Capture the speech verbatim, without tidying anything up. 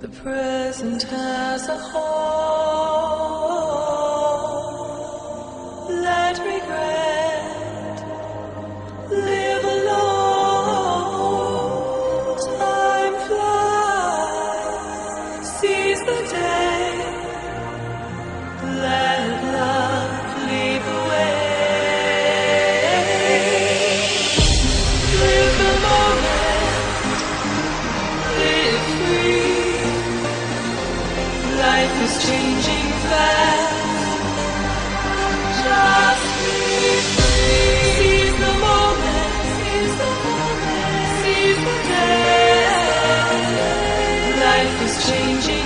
the present as a whole. Let regret live alone. Time flies, seize the day. Let love lead the way. Live the moment, live free. Life is changing fast. Just be free. Seize the moment, seize the moment, seize the day. Life is changing.